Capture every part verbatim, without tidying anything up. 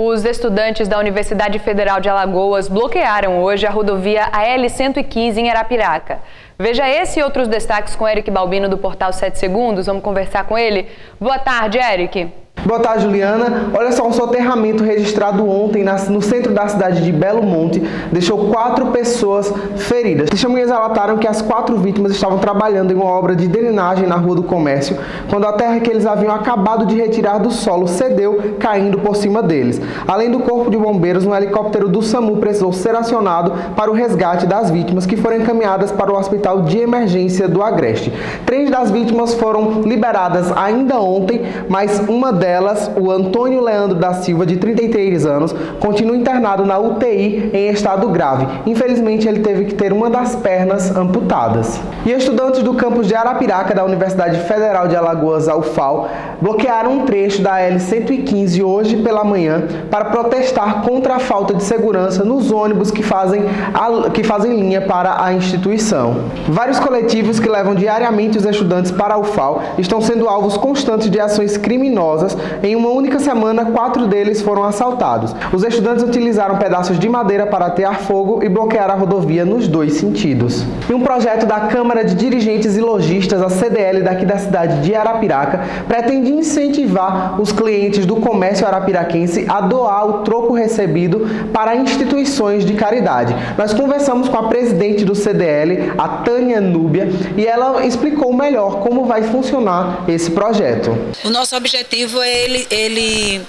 Os estudantes da Universidade Federal de Alagoas bloquearam hoje a rodovia A L cento e quinze em Arapiraca. Veja esse e outros destaques com Eric Balbino do Portal sete Segundos. Vamos conversar com ele. Boa tarde, Eric. Boa tarde, Juliana. Olha só, um soterramento registrado ontem no centro da cidade de Belo Monte deixou quatro pessoas feridas. Testemunhas relataram que as quatro vítimas estavam trabalhando em uma obra de drenagem na Rua do Comércio, quando a terra que eles haviam acabado de retirar do solo cedeu, caindo por cima deles. Além do corpo de bombeiros, um helicóptero do SAMU precisou ser acionado para o resgate das vítimas, que foram encaminhadas para o Hospital de Emergência do Agreste. Três das vítimas foram liberadas ainda ontem, mas uma delas Delas, o Antônio Leandro da Silva, de trinta e três anos, continua internado na U T I em estado grave. Infelizmente, ele teve que ter uma das pernas amputadas. E estudantes do campus de Arapiraca, da Universidade Federal de Alagoas, a U F A L, bloquearam um trecho da A L cento e quinze hoje pela manhã para protestar contra a falta de segurança nos ônibus que fazem, a, que fazem linha para a instituição. Vários coletivos que levam diariamente os estudantes para a U F A L estão sendo alvos constantes de ações criminosas. Em uma única semana, quatro deles foram assaltados. Os estudantes utilizaram pedaços de madeira para atear fogo e bloquear a rodovia nos dois sentidos. E um projeto da Câmara de Dirigentes e Lojistas, a C D L, daqui da cidade de Arapiraca, pretende incentivar os clientes do comércio arapiraquense a doar o troco recebido para instituições de caridade. Nós conversamos com a presidente do C D L, a Tânia Núbia, e ela explicou melhor como vai funcionar esse projeto. O nosso objetivo é Ele, ele,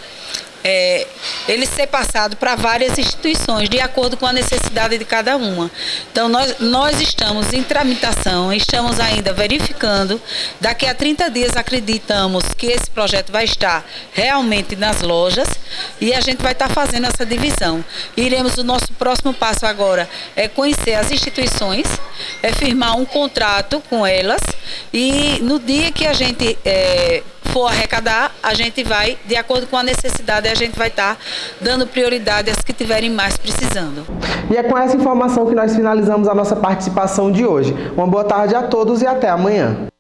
é, ele ser passado para várias instituições, de acordo com a necessidade de cada uma. Então, nós, nós estamos em tramitação, estamos ainda verificando. Daqui a trinta dias, acreditamos que esse projeto vai estar realmente nas lojas e a gente vai estar fazendo essa divisão. Iremos, o nosso próximo passo agora é conhecer as instituições, é firmar um contrato com elas e no dia que a gente é, for arrecadar, a gente vai, de acordo com a necessidade, a gente vai estar dando prioridade às que tiverem mais precisando. E é com essa informação que nós finalizamos a nossa participação de hoje. Uma boa tarde a todos e até amanhã.